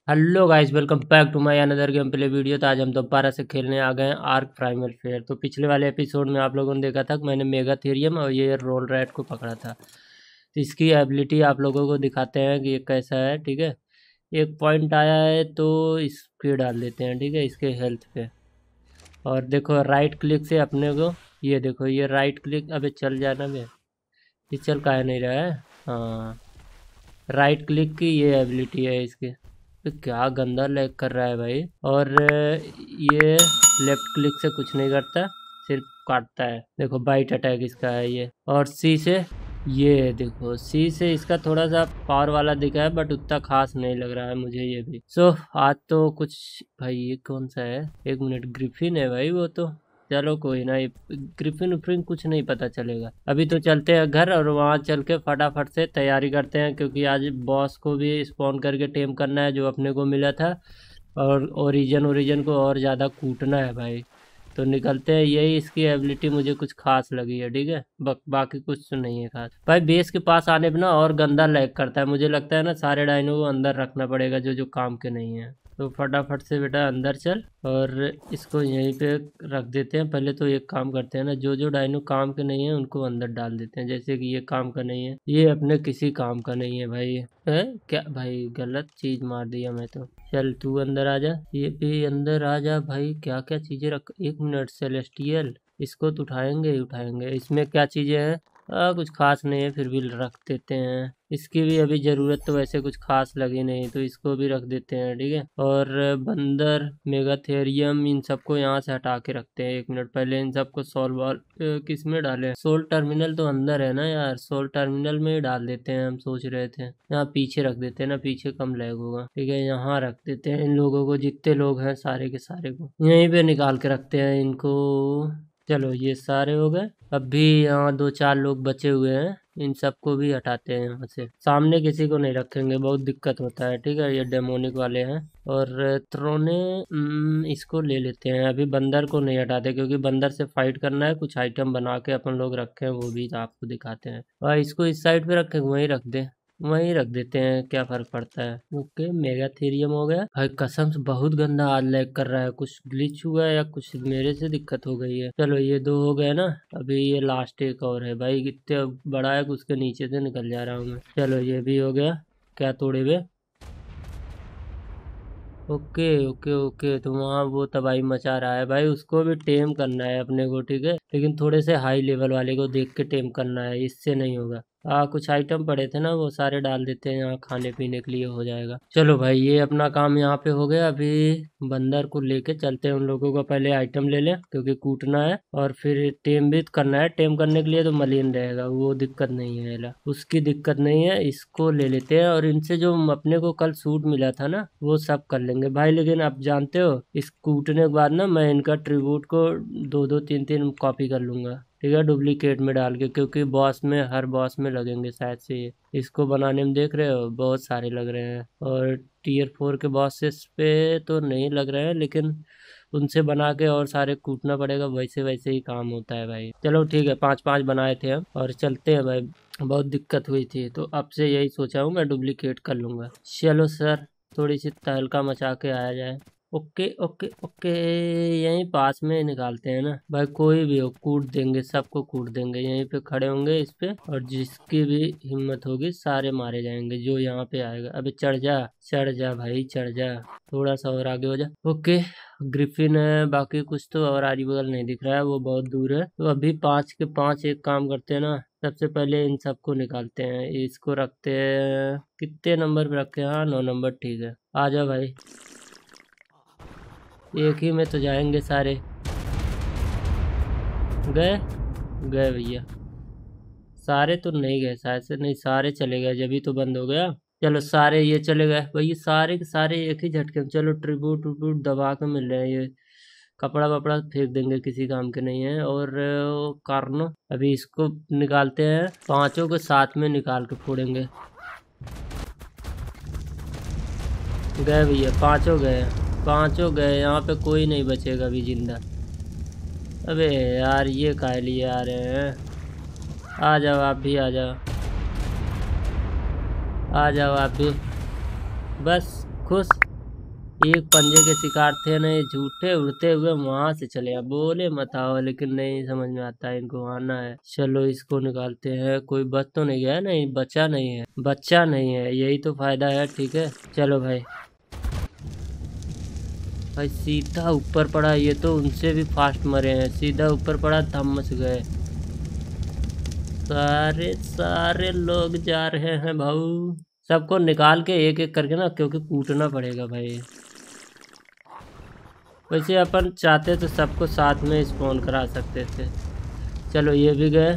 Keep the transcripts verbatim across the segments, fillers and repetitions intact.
Hello guys, welcome back to my another game play video. तो आज हम दोबारा से खेलने आ गए हैं आर्क प्राइमल फेयर। तो पिछले वाले एपिसोड में आप लोगों ने देखा था कि मैंने मेगाथेरियम और ये रोल रैट को पकड़ा था। तो इसकी एबिलिटी आप लोगों को दिखाते हैं कि ये कैसा है। ठीक है, एक पॉइंट आया है तो इसके डाल देते हैं। ठीक है, इसके हेल्थ पे। और देखो राइट क्लिक से अपने को, ये देखो ये राइट क्लिक, अबे चल जाना बे, ये चल काहे नहीं रहा है। हाँ, राइट क्लिक की ये एबिलिटी है इसकी। तो क्या गंदा लैग कर रहा है भाई। और ये लेफ्ट क्लिक से कुछ नहीं करता, सिर्फ काटता है। देखो बाइट अटैक इसका है ये। और सी से, ये देखो सी से इसका थोड़ा सा पावर वाला दिखा है, बट उतना खास नहीं लग रहा है मुझे ये भी। सो so, आज तो कुछ भाई, ये कौन सा है, एक मिनट, ग्रिफिन है भाई वो तो। चलो कोई ना, ग्रिफिन उफ्रिन कुछ नहीं पता चलेगा। अभी तो चलते हैं घर और वहाँ चल के फटाफट से तैयारी करते हैं, क्योंकि आज बॉस को भी स्पॉन करके टेम करना है जो अपने को मिला था। और ओरिजन ओरिजन को और ज़्यादा कूटना है भाई। तो निकलते हैं, यही इसकी एबिलिटी मुझे कुछ खास लगी है। ठीक है, बाकी कुछ तो नहीं है खास भाई। बेस के पास आने पर ना और गंदा लैग करता है। मुझे लगता है ना सारे डायनो को अंदर रखना पड़ेगा जो जो काम के नहीं है। तो फटाफट से बेटा अंदर चल और इसको यहीं पे रख देते हैं। पहले तो एक काम करते हैं ना, जो जो डायनो काम के नहीं है उनको अंदर डाल देते हैं। जैसे कि ये काम का नहीं है, ये अपने किसी काम का नहीं है भाई। है क्या भाई, गलत चीज मार दिया मैं तो। चल तू अंदर आ जा, ये भी अंदर आ जा भाई। क्या क्या चीजें रख, एक मिनट, सेलेस्टियल, इसको तो उठाएंगे ही उठाएंगे। इसमें क्या चीजें हैं, आ, कुछ खास नहीं है, फिर भी रख देते हैं। इसकी भी अभी ज़रूरत तो वैसे कुछ खास लगी नहीं, तो इसको भी रख देते हैं। ठीक है, और बंदर, मेगाथेरियम, इन सबको यहाँ से हटा के रखते हैं। एक मिनट, पहले इन सबको सोल बॉल किस में डालें। सोल टर्मिनल तो अंदर है ना यार, सोल टर्मिनल में ही डाल देते हैं। हम सोच रहे थे यहाँ पीछे रख देते हैं ना, पीछे कम लैग होगा। ठीक है, यहाँ रख देते हैं इन लोगों को, जितने लोग हैं सारे के सारे को यहीं पे निकाल के रखते हैं इनको। चलो ये सारे हो गए। अब भी यहाँ दो चार लोग बचे हुए हैं, इन सबको भी हटाते हैं यहाँ से। सामने किसी को नहीं रखेंगे, बहुत दिक्कत होता है। ठीक है, ये डेमोनिक वाले हैं। और त्रोने इसको ले लेते हैं। अभी बंदर को नहीं हटाते, क्योंकि बंदर से फाइट करना है। कुछ आइटम बना के अपन लोग रखे हैं, वो भी आपको दिखाते हैं। और इसको इस साइड पे रखें, वहीं रख दे, वहीं रख देते हैं, क्या फर्क पड़ता है। ओके, मेगाथेरियम हो गया भाई। कसम से बहुत गंदा हाल लैग कर रहा है, कुछ ग्लिच हुआ है या कुछ मेरे से दिक्कत हो गई है। चलो ये दो हो गए ना, अभी ये लास्ट एक और है भाई। कितने बड़ा है, उसके नीचे से निकल जा रहा हूँ मैं। चलो ये भी हो गया। क्या तोड़े हुए, ओके ओके ओके। तो वहाँ वो तबाही मचा रहा है भाई, उसको भी टेम करना है अपने को। ठीक है, लेकिन थोड़े से हाई लेवल वाले को देख के टेम करना है, इससे नहीं होगा। आ, कुछ आइटम पड़े थे ना, वो सारे डाल देते हैं यहाँ, खाने पीने के लिए हो जाएगा। चलो भाई, ये अपना काम यहाँ पे हो गया। अभी बंदर को लेके चलते हैं। उन लोगों को पहले आइटम ले लें, क्योंकि कूटना है और फिर टेम भी करना है। टेम करने के लिए तो मलिन रहेगा, वो दिक्कत नहीं है, ला उसकी दिक्कत नहीं है। इसको ले लेते हैं और इनसे जो अपने को कल सूट मिला था ना, वो सब कर लेंगे भाई। लेकिन आप जानते हो, इस कूटने के बाद ना मैं इनका ट्रिब्यूट को दो दो तीन तीन कॉपी कर लूंगा। ठीक है, डुप्लीकेट में डाल के, क्योंकि बॉस में, हर बॉस में लगेंगे शायद से ये। इसको बनाने में देख रहे हो बहुत सारे लग रहे हैं। और टीयर फोर के बॉसेस पे तो नहीं लग रहे हैं, लेकिन उनसे बना के और सारे कूटना पड़ेगा। वैसे वैसे ही काम होता है भाई। चलो ठीक है, पांच पांच बनाए थे हम और चलते हैं भाई। बहुत दिक्कत हुई थी, तो अब से यही सोचा हूँ मैं, डुप्लीकेट कर लूँगा। चलो सर, थोड़ी सी तहलका मचा के आया जाए। ओके ओके ओके, यहीं पास में निकालते हैं ना भाई। कोई भी हो कूट देंगे, सबको कूट देंगे। यहीं पे खड़े होंगे इस पे, और जिसकी भी हिम्मत होगी सारे मारे जाएंगे जो यहाँ पे आएगा। अबे चढ़ जा, चढ़ जा भाई, चढ़ जा। थोड़ा सा और आगे हो जा। ओके, ग्रिफिन है, बाकी कुछ तो और आरी बगल नहीं दिख रहा है, वो बहुत दूर है। तो अभी पाँच के पाँच एक काम करते हैं ना, सबसे पहले इन सबको निकालते हैं। इसको रखते हैं, कितने नंबर पे रखे हैं, हाँ नौ नंबर, ठीक है। आ जा भाई, एक ही में तो जाएंगे सारे। गए गए भैया, सारे तो नहीं गए शायद से, नहीं सारे चले गए, जब ही तो बंद हो गया। चलो सारे ये चले गए भैया, सारे के सारे एक ही झटके में। चलो ट्रिब्यूट ट्रिब्यूट दबा के मिल रहे हैं। ये कपड़ा वपड़ा फेंक देंगे, किसी काम के नहीं है। और कार्नो, अभी इसको निकालते हैं, पांचों को साथ में निकाल के फोड़ेंगे। गए भैया, पांचों गए, पांचों गए। यहाँ पे कोई नहीं बचेगा अभी जिंदा। अबे यार, ये काहे लिए आ रहे हैं। आ जाओ आप भी, आ जाओ, आ जाओ आप भी। बस खुश, एक पंजे के शिकार थे ना ये, झूठे उड़ते हुए वहां से चले आ, बोले मत आओ, लेकिन नहीं समझ में आता है इनको आना है। चलो इसको निकालते हैं। कोई बच तो नहीं गया? नहीं बच्चा नहीं है, बच्चा नहीं है, यही तो फायदा है। ठीक है चलो भाई। भाई सीधा ऊपर पड़ा, ये तो उनसे भी फास्ट मरे हैं। सीधा ऊपर पड़ा, धम मच गए। सारे सारे लोग जा रहे हैं भाऊ। सबको निकाल के एक एक करके ना, क्योंकि कूटना पड़ेगा भाई। वैसे अपन चाहते तो सबको साथ में स्पॉन करा सकते थे। चलो ये भी गए,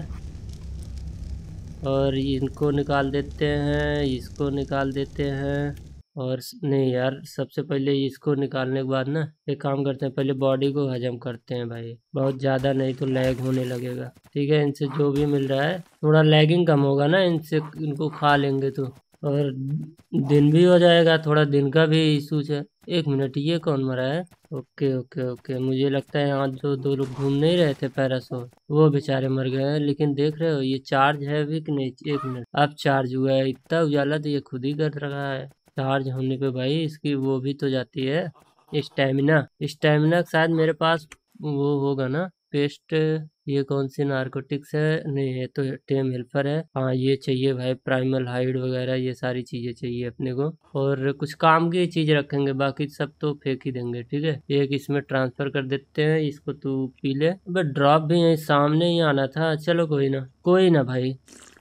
और इनको निकाल देते हैं, इसको निकाल देते हैं। और नहीं यार, सबसे पहले इसको निकालने के बाद ना एक काम करते हैं, पहले बॉडी को हजम करते हैं भाई। बहुत ज़्यादा नहीं तो लैग होने लगेगा। ठीक है, इनसे जो भी मिल रहा है थोड़ा लैगिंग कम होगा ना इनसे, इनको खा लेंगे तो। और दिन भी हो जाएगा, थोड़ा दिन का भी इशूज है। एक मिनट, ये कौन मरा है? ओके ओके ओके, मुझे लगता है यहाँ जो दो लोग घूम नहीं रहे थे पैरासोल, वो बेचारे मर गए हैं। लेकिन देख रहे हो ये चार्ज है भी कि नहीं? एक मिनट, अब चार्ज हुआ है। इतना उजाला तो ये खुद ही कर रहा है। चार्ज होने पे भाई इसकी वो भी तो जाती है स्टेमिना। स्टेमिना शायद मेरे पास वो होगा ना, पेस्ट। ये कौन सी नारकोटिक्स है? नहीं, है तो टेम हेल्पर है। हाँ ये चाहिए भाई, प्राइमल हाइड वगैरह ये सारी चीजें चाहिए अपने को। और कुछ काम की चीज रखेंगे, बाकी सब तो फेंक ही देंगे। ठीक है, एक इसमें ट्रांसफर कर देते हैं, इसको तू पी ले। बट ड्रॉप भी यहीं सामने ही आना था। चलो कोई ना, कोई ना भाई।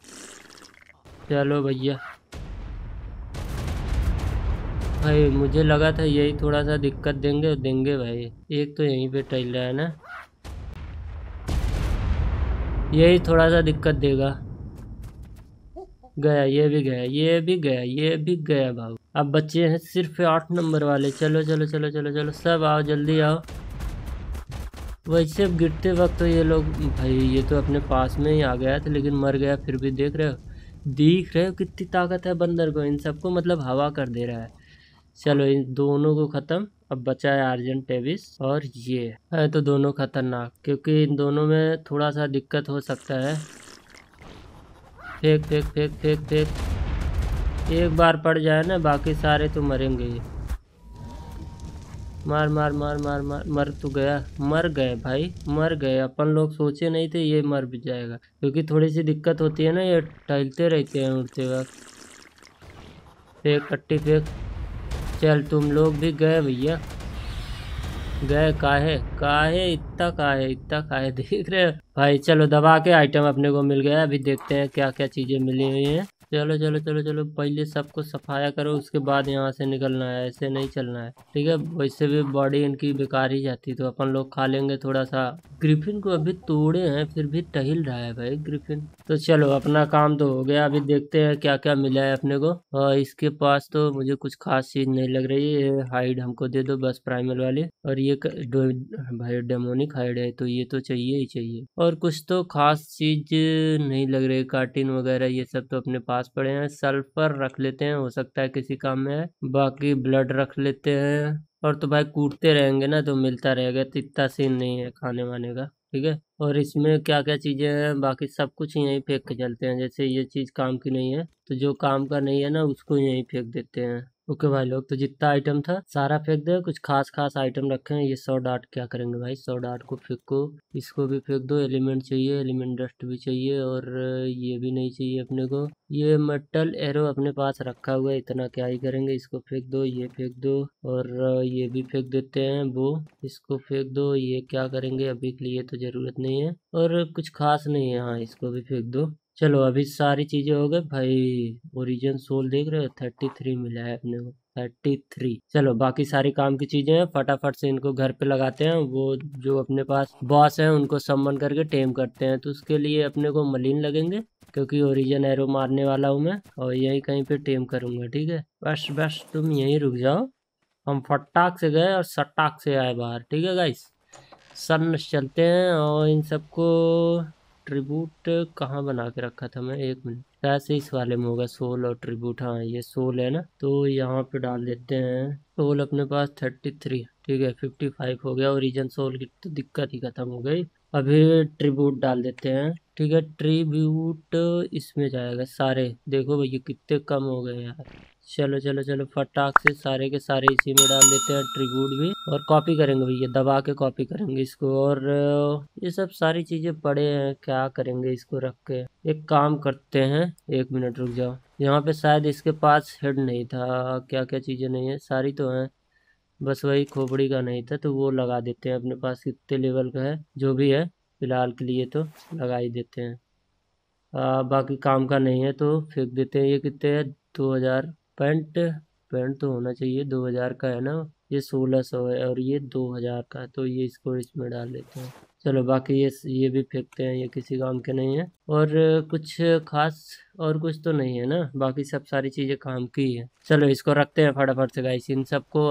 चलो भैया। भाई मुझे लगा था यही थोड़ा सा दिक्कत देंगे देंगे भाई। एक तो यहीं पे टहल रहा है ना, यही थोड़ा सा दिक्कत देगा। गया, ये भी गया, ये भी गया, ये भी गया भाऊ। अब बच्चे हैं सिर्फ आठ नंबर वाले। चलो चलो चलो चलो चलो, सब आओ, जल्दी आओ। वैसे गिरते वक्त तो ये लोग, भाई ये तो अपने पास में ही आ गया था, लेकिन मर गया फिर भी। देख रहे हो, दिख रहे हो कितनी ताकत है बंदर को? इन सबको मतलब हवा कर दे रहा है। चलो इन दोनों को खत्म। अब बचा है आर्जेंट टेविस, और ये है तो दोनों खतरनाक, क्योंकि इन दोनों में थोड़ा सा दिक्कत हो सकता है। फेंक फेंक फेंक फेंक फेंक, एक बार पड़ जाए ना बाकी सारे तो मरेंगे ही। मार मार मार मार मार, मर तो गया। मर गए भाई, मर गए। अपन लोग सोचे नहीं थे ये मर भी जाएगा, क्योंकि थोड़ी सी दिक्कत होती है ना, ये टहलते रहते हैं उड़ते वक्त। फेंक कट्टी फेंक। चल तुम लोग भी गए भैया, गए। काहे काहे इतना काहे इतना काहे देख रहे हो भाई? चलो दबा के आइटम अपने को मिल गया। अभी देखते हैं क्या क्या चीजें मिली हुई हैं। चलो चलो चलो चलो, पहले सबको सफाया करो, उसके बाद यहाँ से निकलना है। ऐसे नहीं चलना है। ठीक है, वैसे भी बॉडी इनकी बेकार ही जाती, तो अपन लोग खा लेंगे थोड़ा सा। ग्रिफिन को अभी तोड़े हैं, फिर भी टहिल रहा है भाई ग्रिफिन। तो चलो अपना काम तो हो गया। अभी देखते हैं क्या क्या मिला है अपने को। और इसके पास तो मुझे कुछ खास चीज नहीं लग रही है। हाइड हमको दे दो बस, प्राइमल वाली। और ये क- डो- भाई डेमोनिक हाइड है, तो ये तो चाहिए ही चाहिए। और कुछ तो खास चीज नहीं लग रही, कार्टिन वगैरह ये सब तो अपने पास पड़े हैं। सल्फर रख लेते हैं, हो सकता है किसी काम में है। बाकी ब्लड रख लेते हैं। और तो भाई कूटते रहेंगे ना तो मिलता रहेगा, तो इतना सीन नहीं है खाने वाने का। ठीक है, और इसमें क्या क्या चीजें हैं, बाकी सब कुछ यहीं फेंक के चलते हैं। जैसे ये चीज काम की नहीं है, तो जो काम का नहीं है ना उसको यहीं फेंक देते हैं। ओके भाई लोग, तो जितना आइटम था सारा फेंक दे। कुछ खास खास आइटम रखे हैं। ये सौ डार्ट क्या करेंगे भाई? सौ डार्ट को फेंको, इसको भी फेंक दो। एलिमेंट चाहिए, एलिमेंट डस्ट भी चाहिए, और ये भी नहीं चाहिए अपने को। ये मेटल एरो अपने पास रखा हुआ है, इतना क्या ही करेंगे। इसको फेंक दो, ये फेंक दो, और ये भी फेंक देते हैं। वो इसको फेंक दो, ये क्या करेंगे अभी के लिए तो जरूरत नहीं है। और कुछ खास नहीं है, हाँ इसको भी फेंक दो। चलो अभी सारी चीजें हो गई भाई। ओरिजिन सोल देख रहे हो, थर्टी थ्री मिला है अपने को, थर्टी थ्री। चलो बाकी सारी काम की चीजें हैं, फटाफट से इनको घर पे लगाते हैं। वो जो अपने पास बॉस है उनको सम्मन करके टेम करते हैं। तो उसके लिए अपने को मलिन लगेंगे, क्योंकि ओरिजिन एरो मारने वाला हूँ मैं, और यही कहीं पे टेम करूंगा। ठीक है, बस बस तुम यहीं रुक जाओ। हम फटाक से गए और सटाक से आए बाहर। ठीक है गाइस, सन चलते हैं। और इन सबको ट्रिब्यूट कहाँ बना के रखा था मैं? एक मिनट, शायद से इस वाले में होगा सोल और ट्रिब्यूट। हाँ ये सोल है ना, तो यहाँ पे डाल देते हैं। सोल अपने पास थर्टी थ्री, ठीक है, फिफ्टी फाइव हो गया। ओरिजिन सोल की तो दिक्कत ही खत्म हो गई। अभी ट्रिब्यूट डाल देते हैं। ठीक है, ट्रिब्यूट इसमें जाएगा सारे। देखो भैया कितने कम हो गए यार। चलो चलो चलो फटाक से सारे के सारे इसी में डाल देते हैं, ट्रिब्यूट भी। और कॉपी करेंगे भैया, दबा के कॉपी करेंगे इसको। और ये सब सारी चीजें पड़े हैं, क्या करेंगे इसको रख के। एक काम करते हैं, एक मिनट रुक जाओ। यहाँ पे शायद इसके पास हेड नहीं था, क्या क्या चीजें नहीं है, सारी तो हैं, बस वही खोपड़ी का नहीं था, तो वो लगा देते हैं। अपने पास कितने लेवल का है, जो भी है फिलहाल के लिए तो लगा ही देते हैं। आ, बाकी काम का नहीं है तो फेंक देते हैं। ये कितने है, दो हजार। पेंट पेंट तो होना चाहिए, दो हजार का है ना। ये सोलह सौ है और ये दो हजार का है, तो ये इसको इसमें डाल देते हैं। चलो बाकी ये ये भी फेंकते हैं, ये किसी काम के नहीं है। और कुछ खास और कुछ तो नहीं है ना, बाकी सब सारी चीज़ें काम की ही है। चलो इसको रखते हैं फटाफट से गाइस, इन सबको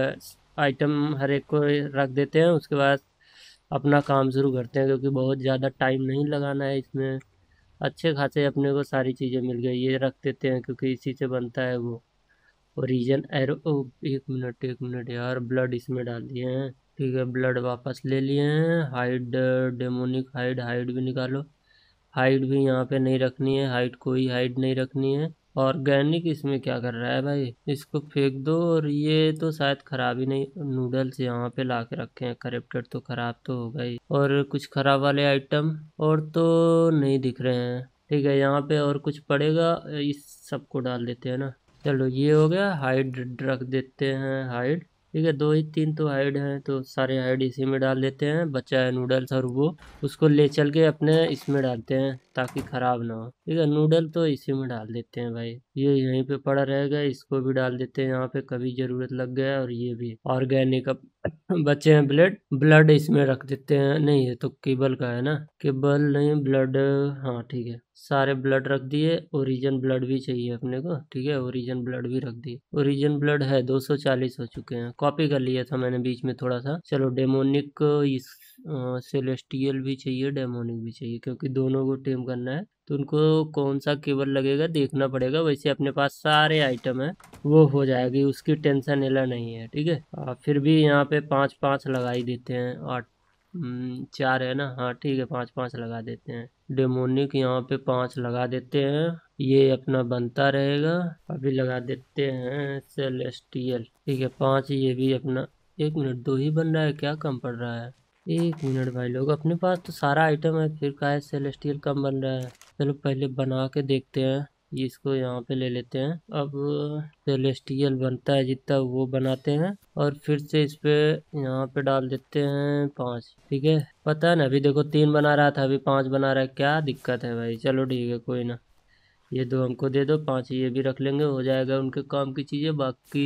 आइटम हर एक को रख देते हैं। उसके बाद अपना काम शुरू करते हैं, क्योंकि बहुत ज़्यादा टाइम नहीं लगाना है इसमें। अच्छे खासे अपने को सारी चीज़ें मिल गई, ये रख देते हैं क्योंकि इसी से बनता है वो ओरिजन एरो। ओ एक मिनट एक मिनट यार, ब्लड इसमें डाल दिए हैं। ठीक है, ब्लड वापस ले लिए हैं। हाइड, डेमोनिक हाइड, हाइड भी निकालो। हाइट भी यहाँ पे नहीं रखनी है, हाइट कोई हाइट नहीं रखनी है। ऑर्गेनिक इसमें क्या कर रहा है भाई, इसको फेंक दो। और ये तो शायद खराब ही नहीं, नूडल्स यहाँ पे ला के रखे हैं, करप्टेड तो खराब तो होगा ही। और कुछ खराब वाले आइटम और तो नहीं दिख रहे हैं। ठीक है, यहाँ पे और कुछ पड़ेगा, इस सबको डाल देते हैं ना। चलो ये हो गया, हाइड रख देते हैं, हाइड। ठीक है, दो ही तीन तो हाइड हैं, तो सारे हाइड इसी में डाल देते हैं। बचा है नूडल्स और वो, उसको ले चल के अपने इसमें डालते हैं ताकि ख़राब ना हो। ठीक है, नूडल तो इसी में डाल देते हैं भाई, ये यहीं पे पड़ा रहेगा। इसको भी डाल देते हैं यहाँ पे, कभी ज़रूरत लग गया। और ये भी ऑर्गेनिक। अब बचे हैं ब्लड, ब्लड इसमें रख देते हैं। नहीं, ये तो केबल का है ना, केबल नहीं, ब्लड। हाँ ठीक है, सारे ब्लड रख दिए। ओरिजिन ब्लड भी चाहिए अपने को, ठीक है, ओरिजिन ब्लड भी रख दिए। ओरिजिन ब्लड है दो सौ चालीस हो चुके हैं, कॉपी कर लिया था मैंने बीच में थोड़ा सा। चलो डेमोनिक, इस सेलेस्टियल भी चाहिए, डेमोनिक भी चाहिए, क्योंकि दोनों को टेम करना है। तो उनको कौन सा केबल लगेगा देखना पड़ेगा। वैसे अपने पास सारे आइटम है, वो हो जाएगी, उसकी टेंशन लेना नहीं है। ठीक है, आ, फिर भी यहाँ पे पाँच पाँच लगा ही देते हैं। आठ, हम्म, चार है ना, हाँ ठीक है, पाँच पाँच लगा देते हैं। डेमोनिक यहाँ पे पाँच लगा देते हैं, ये अपना बनता रहेगा। अभी लगा देते हैं सेलेस्टियल। ठीक है, पाँच ये भी अपना। एक मिनट, दो ही बन रहा है, क्या कम पड़ रहा है। एक मिनट भाई लोग, अपने पास तो सारा आइटम है, फिर काहे सेलेस्टियल कम बन रहा है। चलो पहले बना के देखते हैं, इसको यहाँ पे ले लेते हैं। अब सेलेस्टियल बनता है जितना वो बनाते हैं, और फिर से इस पे यहाँ पे डाल देते हैं पाँच। ठीक है, पता है ना, अभी देखो तीन बना रहा था, अभी पाँच बना रहा है, क्या दिक्कत है भाई। चलो ठीक है, कोई ना, ये दो हमको दे दो, पाँच ये भी रख लेंगे, हो जाएगा उनके काम की चीज़ें। बाकी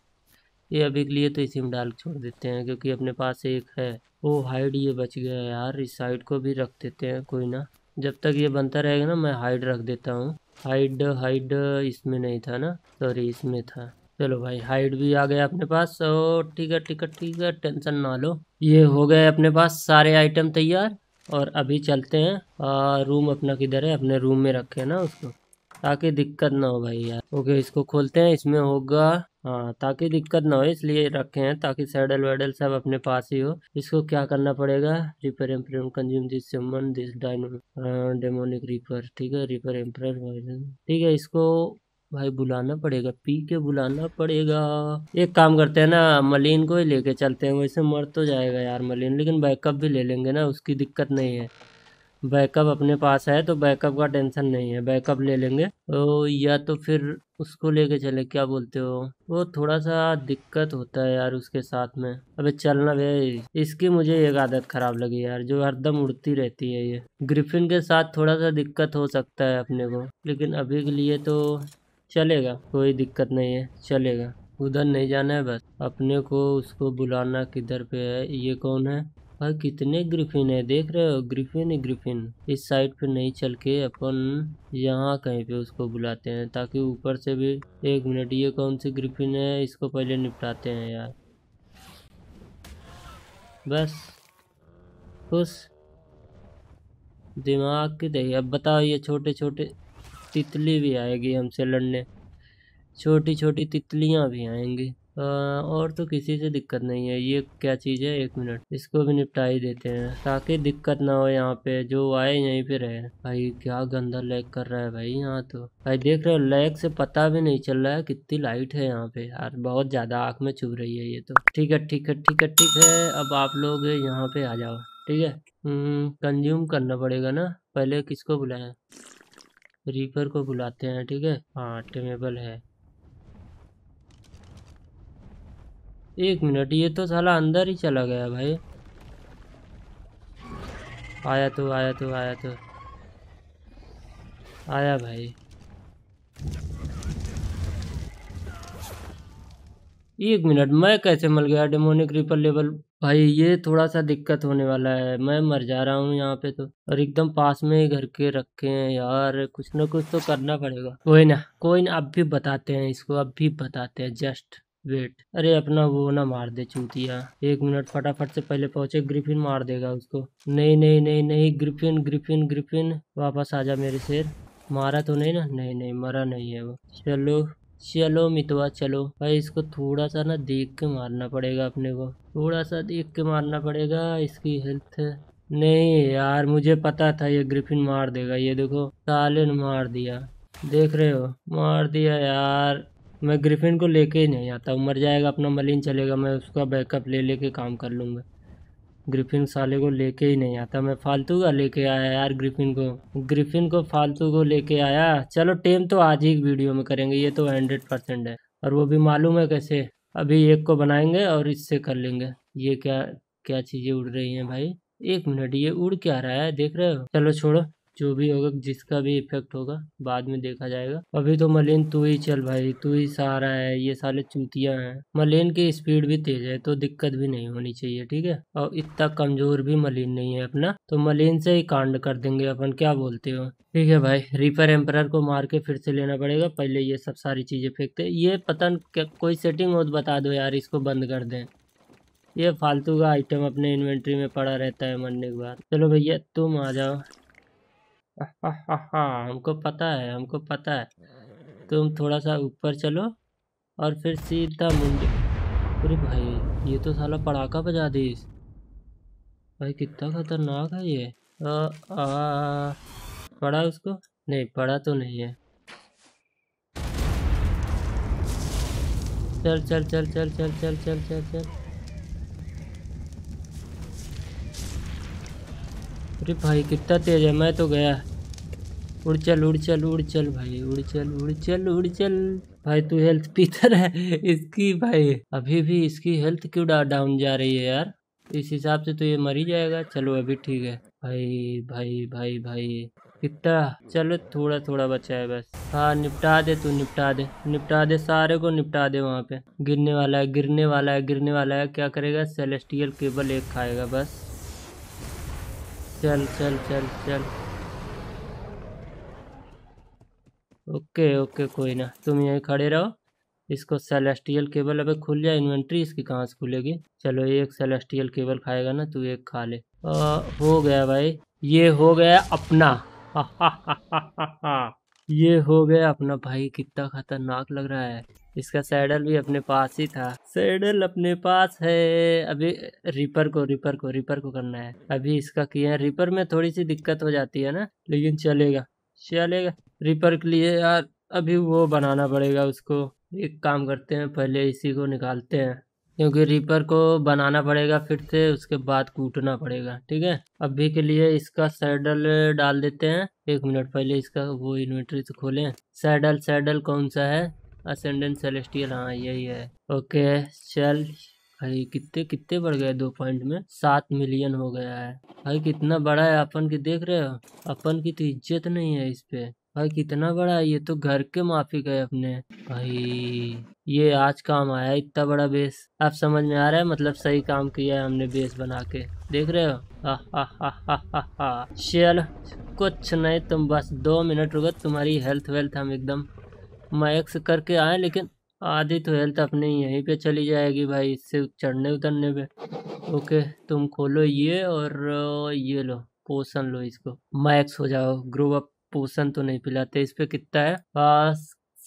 ये अभी के लिए तो इसी में डाल के छोड़ देते हैं, क्योंकि अपने पास एक है। ओ हाइड, ये बच गया यार, इस साइड को भी रख देते हैं, कोई ना। जब तक ये बनता रहेगा ना, मैं हाइड रख देता हूँ। हाइड, हाइड इसमें नहीं था ना, सॉरी इसमें था। चलो भाई, हाइड भी आ गया अपने पास। ओ ठीक है ठीक है ठीक है, टेंशन ना लो। ये हो गए अपने पास सारे आइटम तैयार। और अभी चलते हैं, आ, रूम अपना किधर है, अपने रूम में रखे ना उसको, ताकि दिक्कत ना हो भाई यार। ओके, इसको खोलते हैं, इसमें होगा, हाँ, ताकि दिक्कत ना हो इसलिए रखे हैं, ताकि सैडल वैडल सब अपने पास ही हो। इसको क्या करना पड़ेगा, reaper emperor consume this summon this dino demonic reaper. ठीक है, रिपर एम्पर, ठीक है, इसको भाई बुलाना पड़ेगा, पी के बुलाना पड़ेगा। एक काम करते हैं ना, मलिन को ही लेके चलते हैं, वैसे मर तो जाएगा यार मलिन, लेकिन बैकअप भी ले लेंगे ना, उसकी दिक्कत नहीं है। बैकअप अपने पास है तो बैकअप का टेंशन नहीं है, बैकअप ले लेंगे। तो या तो फिर उसको लेके चले, क्या बोलते हो। वो थोड़ा सा दिक्कत होता है यार उसके साथ में। अबे चलना भाई, इसकी मुझे एक आदत खराब लगी यार, जो हरदम उड़ती रहती है। ये ग्रिफिन के साथ थोड़ा सा दिक्कत हो सकता है अपने को, लेकिन अभी के लिए तो चलेगा, कोई दिक्कत नहीं है, चलेगा। उधर नहीं जाना है बस अपने को, उसको बुलाना किधर पे है। ये कौन है भाई, कितने ग्रिफिन है देख रहे हो, ग्रिफिन ही ग्रिफिन। इस साइड पे नहीं चल के अपन यहाँ कहीं पे उसको बुलाते हैं, ताकि ऊपर से भी। एक मिनट, ये कौन सी ग्रिफिन है, इसको पहले निपटाते हैं यार। बस खुश दिमाग की दही। अब बताओ, ये छोटे छोटे तितली भी आएगी हमसे लड़ने, छोटी छोटी तितलियां भी आएंगी। अ, और तो किसी से दिक्कत नहीं है। ये क्या चीज़ है, एक मिनट, इसको भी निपटा ही देते हैं ताकि दिक्कत ना हो। यहाँ पे जो आए यहीं पे रहे। भाई क्या गंदा लैग कर रहा है भाई यहाँ तो। भाई देख रहे हो, लैग से पता भी नहीं चल रहा है कितनी लाइट है यहाँ पे यार, बहुत ज्यादा आँख में चुभ रही है ये तो। ठीक है ठीक है ठीक है ठीक है, अब आप लोग यहाँ पे आ जाओ। ठीक है, हम्म कंज्यूम करना पड़ेगा ना। पहले किसको बुलाएं, रीपर को बुलाते हैं। ठीक है, हाँ टेमेबल है। एक मिनट, ये तो साला अंदर ही चला गया भाई। आया तो आया तो आया तो आया भाई। एक मिनट, मैं कैसे मर गया डेमोनिक रीपर लेवल। भाई ये थोड़ा सा दिक्कत होने वाला है, मैं मर जा रहा हूँ यहाँ पे तो। और एकदम पास में ही घर के रखे हैं यार, कुछ ना कुछ तो करना पड़ेगा। कोई ना कोई ना, अब भी बताते हैं इसको, अब भी बताते हैं, जस्ट वेट। अरे अपना वो ना मार दे चूतिया, एक मिनट, फटाफट से पहले पहुंचे, ग्रिफिन मार देगा उसको। नहीं नहीं नहीं नहीं, ग्रिफिन ग्रिफिन ग्रिफिन वापस आ जा मेरे शेर। मारा तो नहीं ना, नहीं नहीं मरा नहीं है वो। चलो चलो मितवा चलो। भाई इसको थोड़ा सा ना देख के मारना पड़ेगा अपने को, थोड़ा सा देख के मारना पड़ेगा। इसकी हेल्थ नहीं यार, मुझे पता था ये ग्रिफिन मार देगा। ये देखो साले ने मार दिया, देख रहे हो, मार दिया यार। मैं ग्रिफिन को लेके ही नहीं आता हूँ, मर जाएगा अपना मलिन चलेगा, मैं उसका बैकअप ले लेके काम कर लूँगा। ग्रिफिन साले को लेके ही नहीं आता मैं, फालतू का लेके आया यार ग्रिफिन को, ग्रिफिन को फालतू को लेके आया। चलो टेम तो आज ही वीडियो में करेंगे, ये तो हंड्रेड परसेंट है। और वो भी मालूम है कैसे, अभी एक को बनाएंगे और इससे कर लेंगे। ये क्या क्या चीजें उड़ रही हैं भाई, एक मिनट, ये उड़ क्या रहा है देख रहे हो। चलो छोड़ो, जो भी होगा, जिसका भी इफेक्ट होगा बाद में देखा जाएगा। अभी तो मलिन तू ही चल भाई, तू ही सहारा है, ये साले चूतियां हैं। मलिन की स्पीड भी तेज है तो दिक्कत भी नहीं होनी चाहिए। ठीक है, और इतना कमजोर भी मलिन नहीं है अपना, तो मलिन से ही कांड कर देंगे अपन, क्या बोलते हो। ठीक है भाई, रीपर एम्परर को मार के फिर से लेना पड़ेगा। पहले ये सब सारी चीजें फेंकते, ये पता क्या कोई सेटिंग हो तो बता दो यार, इसको बंद कर दें। ये फालतू का आइटम अपने इन्वेंट्री में पड़ा रहता है मरने के बाद। चलो भैया तुम आ जाओ। हा हा हा, हमको पता है हमको पता है। तुम थोड़ा सा ऊपर चलो और फिर सीधा मुंडी। अरे भाई ये तो साला पड़ाका बजा दी। भाई कितना खतरनाक है ये। आ, आ, पड़ा उसको, नहीं पड़ा तो नहीं है। चल चल चल चल चल चल चल चल चल। अरे भाई कितना तेज है, मैं तो गया। उड़ चल उड़ चल उड़ चल भाई, उड़ चल उड़ चल उड़ चल। भाई तू हेल्थ पीतर है इसकी भाई, अभी भी इसकी हेल्थ क्यों डा, डाउन जा रही है यार। इस हिसाब से तो ये मर ही जाएगा। चलो अभी ठीक है। भाई भाई भाई भाई कितना, चलो थोड़ा थोड़ा बचा है बस। हाँ निपटा दे, तू निपटा दे, निपटा दे सारे को, निपटा दे। वहाँ पे गिरने वाला है गिरने वाला है गिरने वाला है, क्या करेगा, सेलेस्टियल केबल एक खाएगा बस। चल चल चल चल, ओके ओके कोई ना, तुम यहीं खड़े रहो। इसको सेलेस्टियल केबल, अबे खुल जाए इन्वेंट्री, इसकी कहाँ से खुलेगी। चलो एक सेलेस्टियल केबल खाएगा ना, तू एक खा ले। आ, हो गया भाई, ये हो गया अपना हा हा हा हा हा हा। ये हो गया अपना। भाई कितना खतरनाक लग रहा है। इसका सैडल भी अपने पास ही था, सैडल अपने पास है। अभी रिपर को रिपर को रिपर को करना है। अभी इसका किया है, रिपर में थोड़ी सी दिक्कत हो जाती है ना, लेकिन चलेगा चलेगा। रिपर के लिए यार अभी वो बनाना पड़ेगा उसको। एक काम करते हैं, पहले इसी को निकालते हैं, क्योंकि रिपर को बनाना पड़ेगा फिर से, उसके बाद कूटना पड़ेगा। ठीक है, अभी के लिए इसका सैडल डाल देते हैं। एक मिनट, पहले इसका वो इन्वेंटरी से खोलें। सैडल सैडल कौन सा है, असेंडेंट सेलेस्टियल, हाँ यही है। ओके चल भाई, कितने कितने बढ़ गए, दो पॉइंट में सात मिलियन हो गया है। भाई कितना बड़ा है अपन की, देख रहे हो, अपन की तो इज्जत नहीं है इस पे। भाई कितना बड़ा है, ये तो घर के माफिक है अपने। भाई ये आज काम आया इतना बड़ा बेस, अब समझ में आ रहा है, मतलब सही काम किया है हमने बेस बना के, देख रहे हो। हा हा हा हा हा हा। चल कुछ नहीं, तुम बस दो मिनट रुको, तुम्हारी हेल्थ वेल्थ हम एकदम मैक्स करके आए, लेकिन आधी तो हेल्थ अपने यहीं पे चली जाएगी भाई, इससे चढ़ने उतरने पे। ओके तुम खोलो ये, और ये लो पोशन लो, इसको मैक्स हो जाओ। ग्रो अप पोशन तो नहीं पिलाते। इस पे कितना है, पास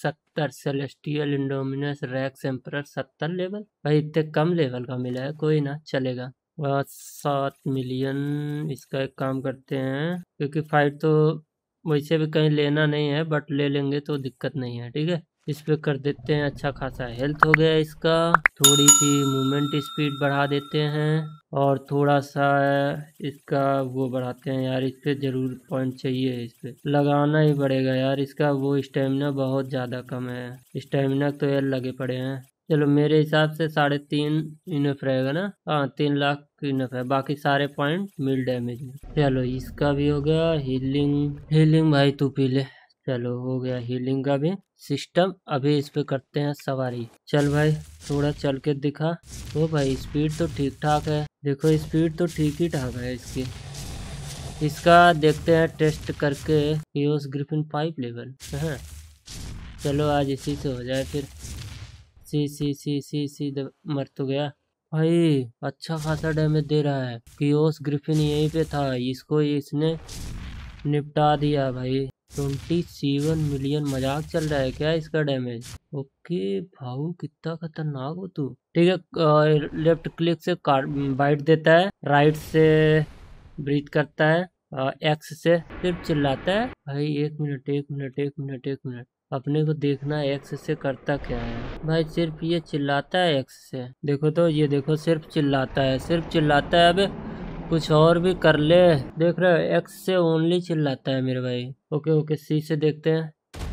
सत्तर, सेलेस्टियल इंडोमिनस रैक्स एम्परर सत्तर लेवल। भाई इतने कम लेवल का मिला है, कोई ना चलेगा। और सात मिलियन इसका एक काम करते हैं, क्योंकि फाइट तो वैसे भी कहीं लेना नहीं है, बट ले लेंगे तो दिक्कत नहीं है। ठीक है, इस पे कर देते हैं। अच्छा खासा हेल्थ हो गया इसका। थोड़ी सी मूवमेंट स्पीड बढ़ा देते हैं और थोड़ा सा इसका वो बढ़ाते हैं। यार इस पे जरूर पॉइंट चाहिए, इस पे लगाना ही पड़ेगा यार। इसका वो स्टेमिना बहुत ज़्यादा कम है, स्टेमिना तो यार लगे पड़े हैं। चलो मेरे हिसाब से साढ़े तीन इनफ रहेगा ना। हाँ तीन लाख इनफ है, बाकी सारे पॉइंट मिल डैमेज में। चलो इसका भी हो गया। हीलिंग हीलिंग भाई तू पी ले। चलो हो गया हीलिंग का भी सिस्टम। अभी इस पे करते हैं सवारी। चल भाई थोड़ा चल के दिखा। ओ भाई स्पीड तो ठीक ठाक है, देखो स्पीड तो ठीक ही ठाक है इसकी। इसका देखते हैं टेस्ट करके। यूएस ग्रिफिन फाइव लेवल है। चलो आज इसी से हो जाए फिर। सी सी सी सी सी मर तो गया भाई। अच्छा खासा डैमेज दे रहा है। कियोस ग्रिफिन यहीं पे था, इसको इसने निपटा दिया भाई। ट्वेंटी सेवन मिलियन मजाक चल रहा है क्या इसका डैमेज। ओके भाऊ कितना खतरनाक हो तू। ठीक है, लेफ्ट क्लिक से बाइट देता है, राइट से ब्रीथ करता है, एक्स से सिर्फ चिल्लाता है। भाई एक मिनट एक मिनट एक मिनट एक मिनट अपने को देखना है एक्स से करता क्या है। भाई सिर्फ ये चिल्लाता है एक्स से। देखो तो ये देखो सिर्फ चिल्लाता है, सिर्फ चिल्लाता है। अबे कुछ और भी कर ले। देख रहे हो एक्स से ओनली चिल्लाता है मेरे भाई। ओके ओके सी से देखते हैं।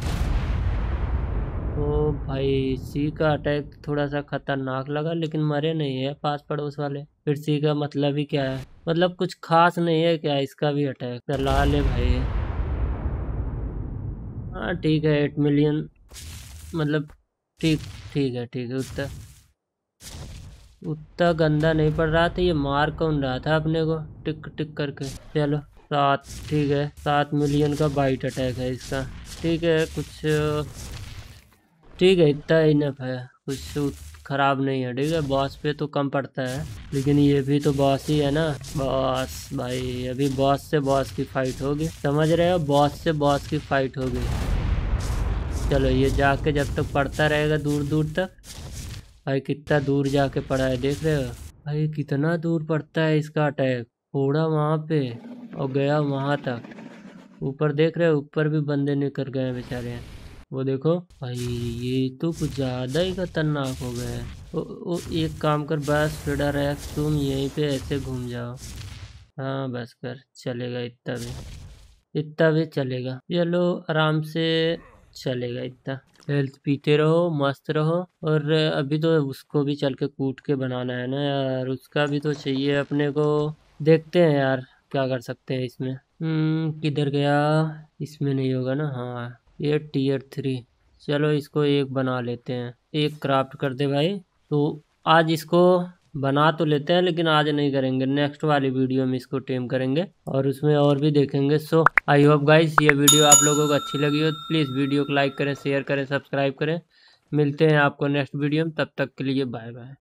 ओ भाई सी का अटैक थोड़ा सा खतरनाक लगा, लेकिन मरे नहीं है पास पड़ोस वाले। फिर सी का मतलब ही क्या है, मतलब कुछ खास नहीं है क्या इसका भी अटैक। चला ले भाई। हाँ ठीक है एट मिलियन मतलब ठीक ठीक है ठीक है। उतना उतना गंदा नहीं पड़ रहा था। ये मार कौन रहा था अपने को टिक टिक करके। चलो सात ठीक है, सात मिलियन का बाइट अटैक है इसका। ठीक है कुछ ठीक है इतना इनफ है, कुछ खराब नहीं है। ठीक है बॉस पे तो कम पड़ता है, लेकिन ये भी तो बॉस ही है ना। बॉस भाई अभी बॉस से बॉस की फाइट होगी, समझ रहे हो, बॉस से बॉस की फाइट होगी। चलो ये जाके जब तक पड़ता रहेगा दूर दूर तक। भाई कितना दूर जाके पड़ा है देख रहे हो। भाई कितना दूर पड़ता है इसका अटैक। थोड़ा वहाँ पे और गया वहाँ तक। ऊपर देख रहे हो, ऊपर भी बंदे निकल गए हैं बेचारे। वो देखो भाई ये तो कुछ ज़्यादा ही खतरनाक हो गया है। ओ, ओ, एक काम कर बस फिडर है, तुम यहीं पे ऐसे घूम जाओ। हाँ बस कर, चलेगा इतना भी, इतना भी चलेगा। चलो आराम से चलेगा इतना। हेल्थ पीते रहो, मस्त रहो। और अभी तो उसको भी चल के कूट के बनाना है ना यार, उसका भी तो चाहिए अपने को। देखते हैं यार क्या कर सकते हैं इसमें। हम्म किधर गया, इसमें नहीं होगा ना। हाँ ये टीयर थ्री। चलो इसको एक बना लेते हैं, एक क्राफ्ट कर दे भाई। तो आज इसको बना तो लेते हैं, लेकिन आज नहीं करेंगे, नेक्स्ट वाली वीडियो में इसको टेम करेंगे और उसमें और भी देखेंगे। सो आई होप गाइस ये वीडियो आप लोगों को अच्छी लगी हो, प्लीज़ वीडियो को लाइक करें, शेयर करें, सब्सक्राइब करें। मिलते हैं आपको नेक्स्ट वीडियो में, तब तक के लिए बाय बाय।